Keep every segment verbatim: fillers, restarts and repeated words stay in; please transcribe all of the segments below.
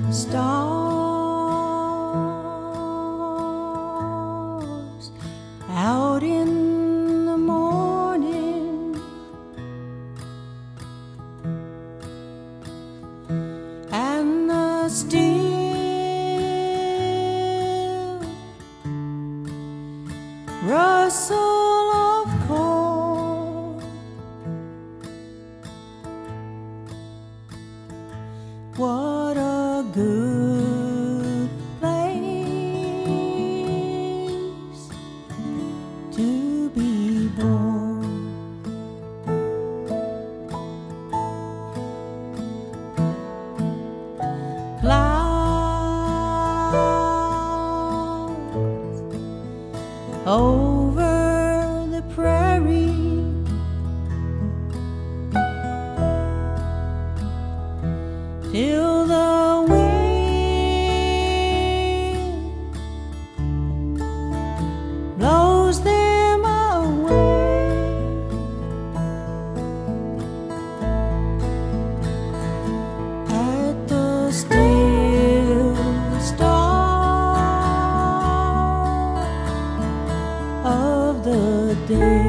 stars out in the morning, and the still rustle of corn. What a good place to be born. Clouds over the prairie, till the wind blows them away. At the still star of the day.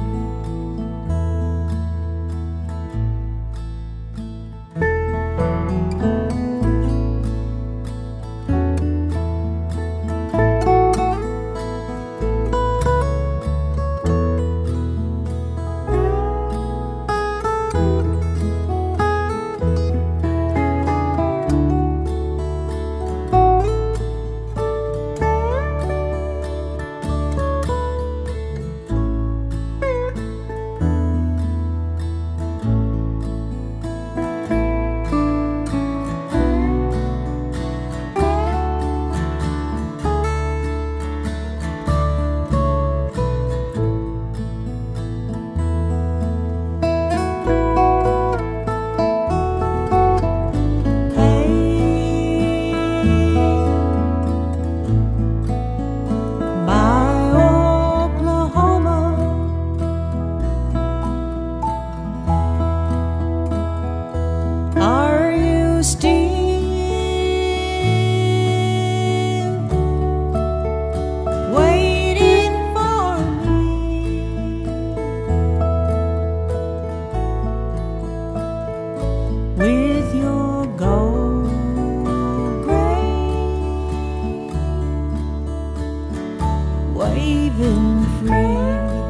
With your gold gray waving free.